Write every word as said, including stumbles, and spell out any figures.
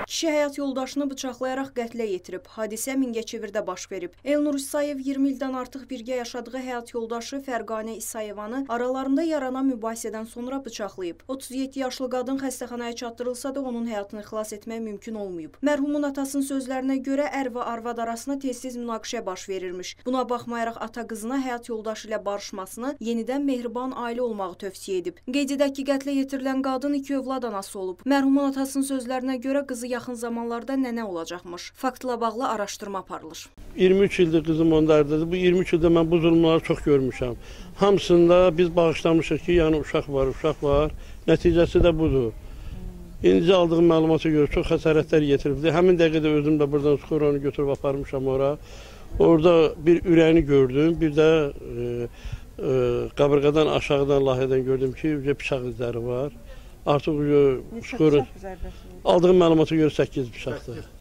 Kişi həyat yoldaşını bıçaqlayaraq qətlə yetirib. Hadisə Mingəçevirdə baş verib. Elnur İsayev iyirmi ildən artıq birgə yaşadığı həyat yoldaşı Fərqanə İsayevanı aralarında yaranan mübahisədən sonra bıçaqlayıb. otuz yeddi yaşlı qadın xəstəxanaya çatdırılsa da onun həyatını xilas etmək mümkün olmayıb. Mərhumun atasının sözlərinə görə ər və arvad arasında tez-tez münaqişə baş verirmiş. Buna baxmayaraq ata qızına həyat yoldaşı ilə barışmasını, yenidən mehriban ailə olmağı tövsiyə edib. Qeyd edək ki, qətlə yetirilən qadın iki övlad anası olub. Mərhumun atasının sözlərinə görə qızı yaxın zamanlarda nənə olacaqmış. Faktla bağlı araşdırma aparılır. iyirmi üç ildir qızım onlardadır. Bu iyirmi üç ildə mən bu zulmları çox görmüşəm. Hamısında biz bağışlamışıq ki, yəni uşaq var, uşaq var. Nəticəsi də budur. İndi aldığım məlumata görə çox xəsarətlər yetiribdi. Həmin dəqiqədə özüm də buradan çıxır, onu götürüb aparmışam ora. Orada bir ürəyini gördüm, bir də e, e, qabırğadan aşağıdan layihədən gördüm ki, bıçaq izləri var. Artıq çıxır. Aldığım məlumata görə səkkiz bıçaqdır.